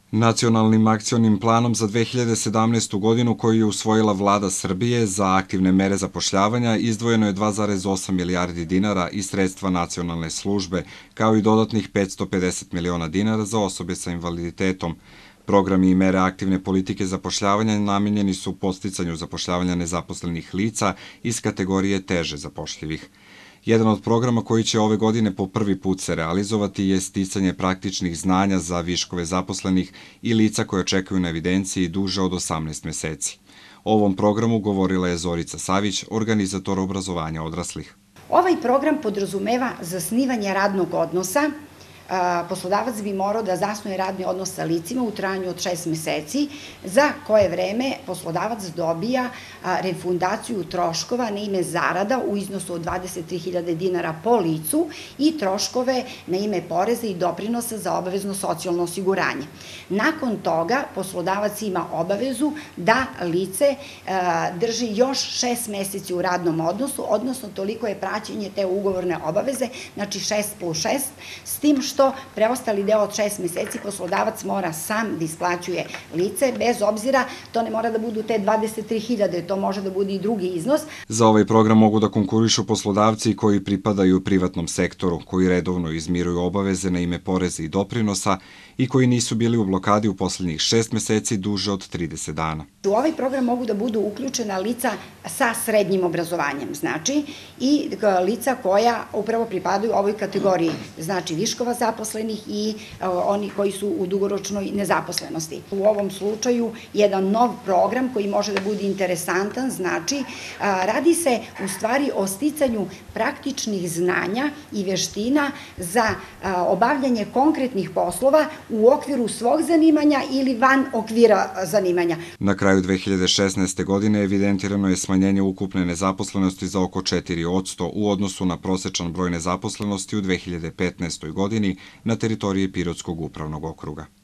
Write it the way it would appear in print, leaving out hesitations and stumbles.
Nacionalnim akcionim planom za 2017. godinu koji je usvojila Vlada Srbije za aktivne mere zapošljavanja izdvojeno je 2,8 milijardi dinara i sredstva nacionalne službe, kao i dodatnih 550 miliona dinara za osobe sa invaliditetom. Programi i mere aktivne politike zapošljavanja namenjeni su podsticanju zapošljavanja nezaposlenih lica iz kategorije teže zapošljivih. Jedan od programa koji će ove godine po prvi put se realizovati je sticanje praktičnih znanja za viškove zaposlenih i lica koja čekaju na evidenciji duže od 18 meseci. O ovom programu govorila je Zorica Savić, organizator obrazovanja odraslih. Ovaj program podrazumeva zasnivanje radnog odnosa. Poslodavac bi morao da zasnuje radni odnos sa licima u trajanju od 6 meseci, za koje vreme poslodavac dobija refundaciju troškova na ime zarada u iznosu od 23.000 dinara po licu i troškove na ime poreza i doprinosa za obavezno socijalno osiguranje. Nakon toga poslodavac ima obavezu da lice drži još 6 meseci u radnom odnosu, odnosno toliko je praćenje te ugovorne obaveze, znači 6 plus 6, s tim što preostali deo od 6 meseci poslodavac mora sam da isplaćuje lice, bez obzira, to ne mora da budu te 23.000, to može da bude i drugi iznos. Za ovaj program mogu da konkurišu poslodavci koji pripadaju privatnom sektoru, koji redovno izmiruju obaveze na ime poreza i doprinosa i koji nisu bili u blokadi u poslednjih 6 meseci duže od 30 dana. U ovaj program mogu da budu uključena lica sa srednjim obrazovanjem, znači, i lica koja upravo pripadaju ovoj kategoriji, znači viškova zaposlenih i oni koji su u dugoročnoj nezaposlenosti. U ovom slučaju jedan nov program koji može da bude interesantan, znači, radi se u stvari o sticanju praktičnih znanja i veština za obavljanje konkretnih poslova u okviru svog zanimanja ili van okvira zanimanja. Na kraju 2016. godine evidentirano je smanjenje ukupne nezaposlenosti za oko 4% u odnosu na prosečan broj nezaposlenosti u 2015. godini na teritoriji Pirotskog upravnog okruga.